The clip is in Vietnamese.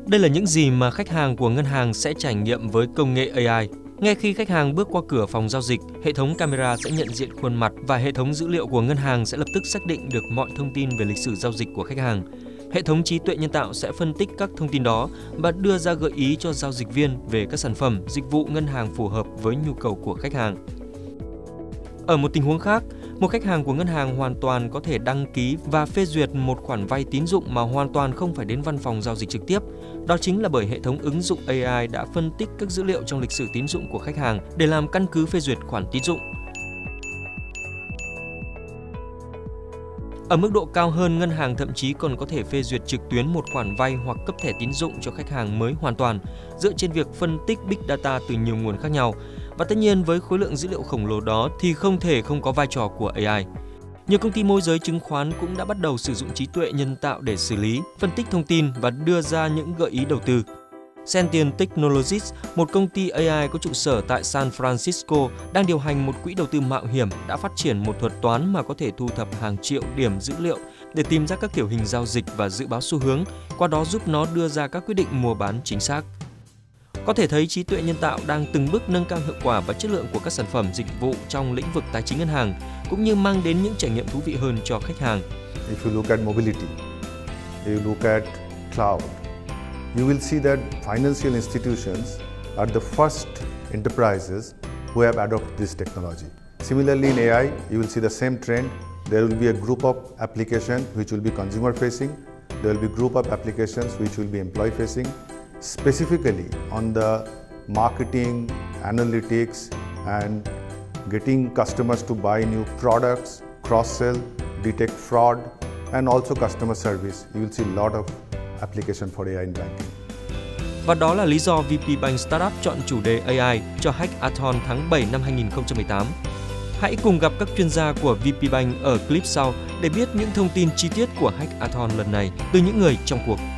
Đây là những gì mà khách hàng của ngân hàng sẽ trải nghiệm với công nghệ AI. Ngay khi khách hàng bước qua cửa phòng giao dịch, hệ thống camera sẽ nhận diện khuôn mặt và hệ thống dữ liệu của ngân hàng sẽ lập tức xác định được mọi thông tin về lịch sử giao dịch của khách hàng. Hệ thống trí tuệ nhân tạo sẽ phân tích các thông tin đó và đưa ra gợi ý cho giao dịch viên về các sản phẩm, dịch vụ ngân hàng phù hợp với nhu cầu của khách hàng. Ở một tình huống khác, một khách hàng của ngân hàng hoàn toàn có thể đăng ký và phê duyệt một khoản vay tín dụng mà hoàn toàn không phải đến văn phòng giao dịch trực tiếp. Đó chính là bởi hệ thống ứng dụng AI đã phân tích các dữ liệu trong lịch sử tín dụng của khách hàng để làm căn cứ phê duyệt khoản tín dụng. Ở mức độ cao hơn, ngân hàng thậm chí còn có thể phê duyệt trực tuyến một khoản vay hoặc cấp thẻ tín dụng cho khách hàng mới hoàn toàn, dựa trên việc phân tích Big Data từ nhiều nguồn khác nhau. Và tất nhiên với khối lượng dữ liệu khổng lồ đó thì không thể không có vai trò của AI. Nhiều công ty môi giới chứng khoán cũng đã bắt đầu sử dụng trí tuệ nhân tạo để xử lý, phân tích thông tin và đưa ra những gợi ý đầu tư. Sentient Technologies, một công ty AI có trụ sở tại San Francisco, đang điều hành một quỹ đầu tư mạo hiểm đã phát triển một thuật toán mà có thể thu thập hàng triệu điểm dữ liệu để tìm ra các kiểu hình giao dịch và dự báo xu hướng, qua đó giúp nó đưa ra các quyết định mua bán chính xác. Có thể thấy trí tuệ nhân tạo đang từng bước nâng cao hiệu quả và chất lượng của các sản phẩm dịch vụ trong lĩnh vực tài chính ngân hàng, cũng như mang đến những trải nghiệm thú vị hơn cho khách hàng. If you look at mobility, you look at cloud, you will see that financial institutions are the first enterprises who have adopted this technology. Similarly, in AI, you will see the same trend. There will be a group of applications which will be consumer facing. There will be group of applications which will be employee facing. Specifically on the marketing, analytics and getting customers to buy new products, cross-sell, detect fraud and also customer service. You will see a lot of application for AI in banking. Và đó là lý do VP Bank Startup chọn chủ đề AI cho Hackathon tháng 7 năm 2018. Hãy cùng gặp các chuyên gia của VP Bank ở clip sau để biết những thông tin chi tiết của Hackathon lần này từ những người trong cuộc.